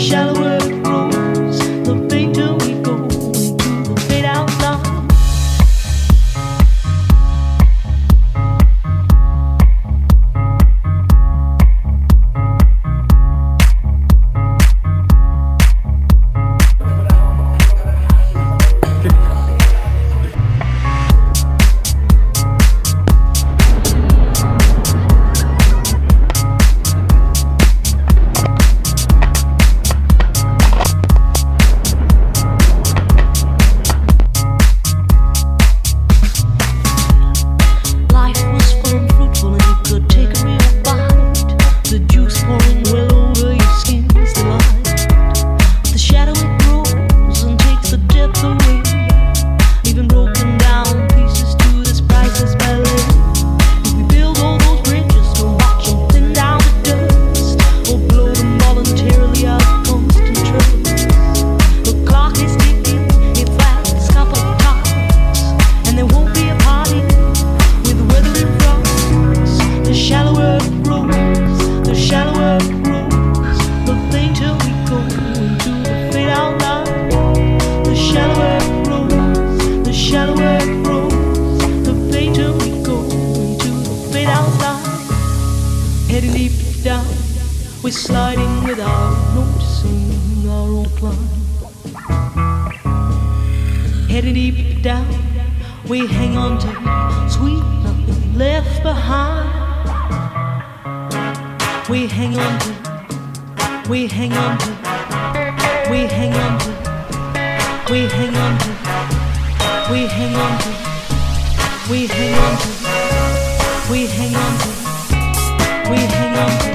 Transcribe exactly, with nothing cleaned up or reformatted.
shallower it grows, the fainter we go into the fade out line. Heading deep down, we're sliding without noticing our own climb. Heading deep down, we hang on to sweet nothing left behind. We hang on to, we hang on to, we hang on to, we hang on to, we hang on to, we hang on to, we hang on to. We hang on to